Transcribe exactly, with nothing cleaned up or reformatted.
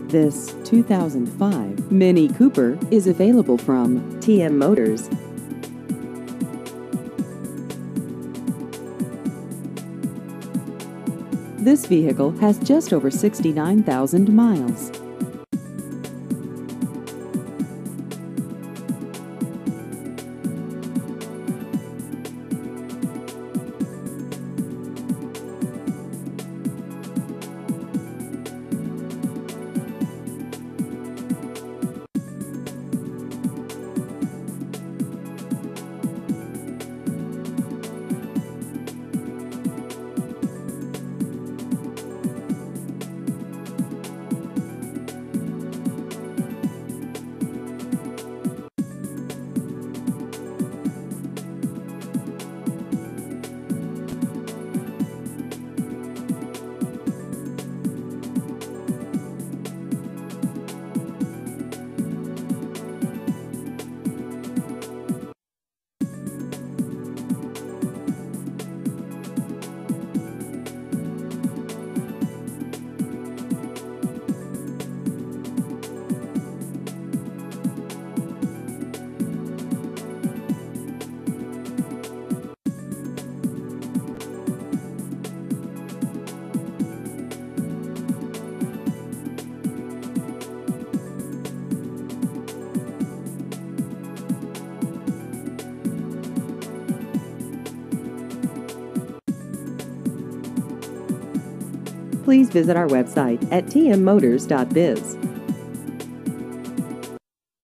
This two thousand five Mini Cooper is available from T M Motors. This vehicle has just over sixty-nine thousand miles. Please visit our website at t m motors dot biz.